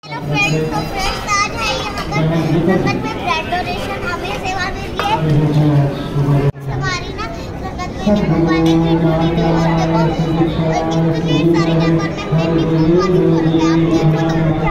Hello friends, तो friends आज है यहाँ पर संगत में ब्लड डोनेशन हमें सेवा मिली है। हमारी ना संगत में निम्बुपानी की ड्यूटी थी और देखो इतने सारे नंबर में हमने निम्बुपानी को रखा। आप देखो तो क्या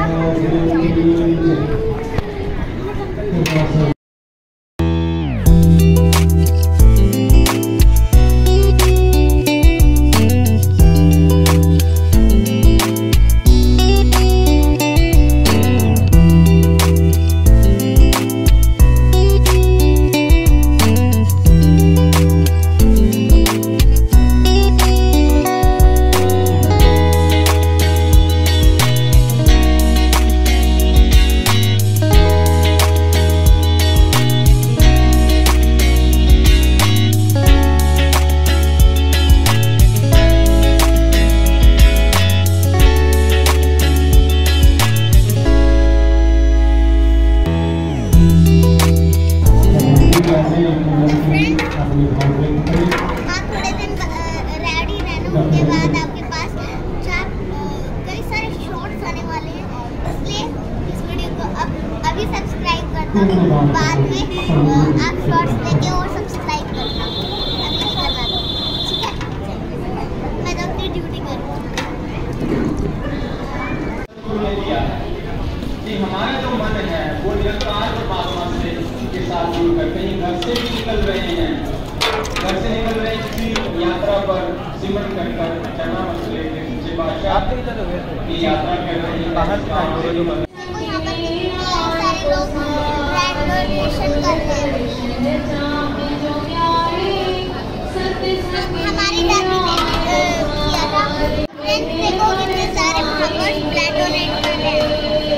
के बाद आपके पास कई सारे शॉर्ट्स आने वाले हैं, इसलिए इस वीडियो को अभी सब्सक्राइब करना, बाद में आप शॉर्ट्स देखें और सब्सक्राइब करना, अभी नहीं करना तो ठीक है। मैं तो अपनी ड्यूटी करूँगा। हमारा जो मन है वो निरंतर परमात्मा से के साथ जुड़कर कहीं घर से भी निकल रहे हैं, घर से निकल रहे हैं किसी यात्रा पर सिमरन कर चढ़ना मसले के नीचे बादशाह की यात्रा कर रहे हैं। बाहर से यहाँ पर सारे लोग ब्लड डोनेशन कर रहे हैं। हमारी दादी ने किया था। फ्रेंड्स देखो कितने सारे ब्लड डोनेट कर रहे हैं।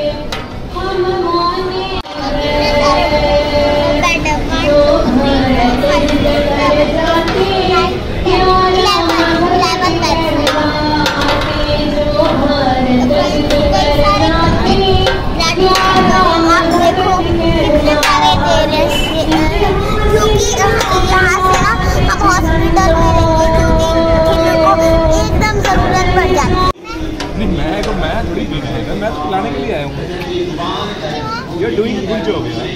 मैं तो खिलाने के लिए आया हूँ। You're doing a good job, यार।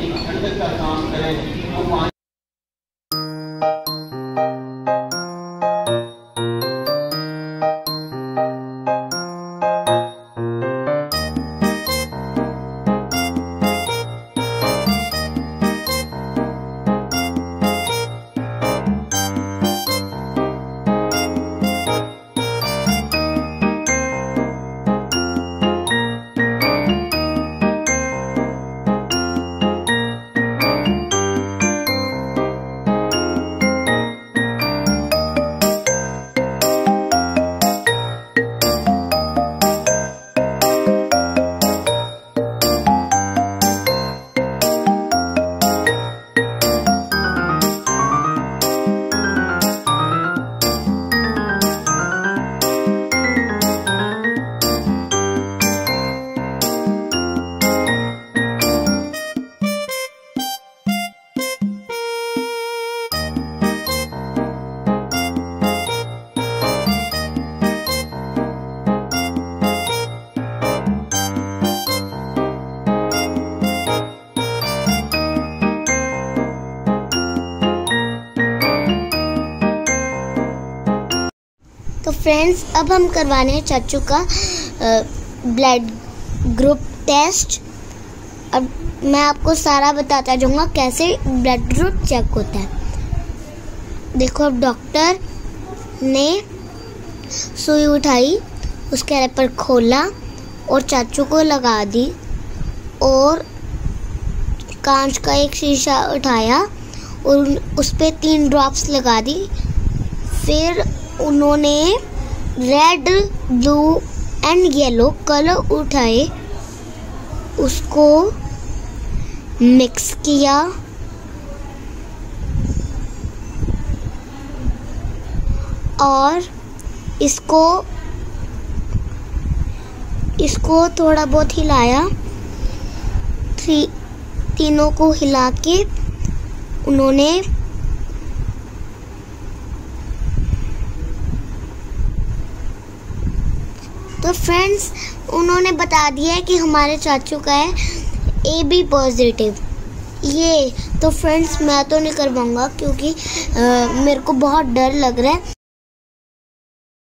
तो फ्रेंड्स अब हम करवाने हैं चाचू का ब्लड ग्रुप टेस्ट। अब मैं आपको सारा बताता जाऊंगा कैसे ब्लड ग्रुप चेक होता है। देखो अब डॉक्टर ने सुई उठाई, उसके रेपर खोला और चाचू को लगा दी और कांच का एक शीशा उठाया और उस पे 3 ड्रॉप्स लगा दी। फिर उन्होंने red, blue and yellow colour उठाए, उसको मिक्स किया और इसको थोड़ा बहुत हिलाया। तीनों को हिला के उन्होंने तो फ्रेंड्स उन्होंने बता दिया है कि हमारे चाचू का है AB पॉजिटिव। ये तो फ्रेंड्स मैं तो नहीं करवाऊँगा क्योंकि मेरे को बहुत डर लग रहा है।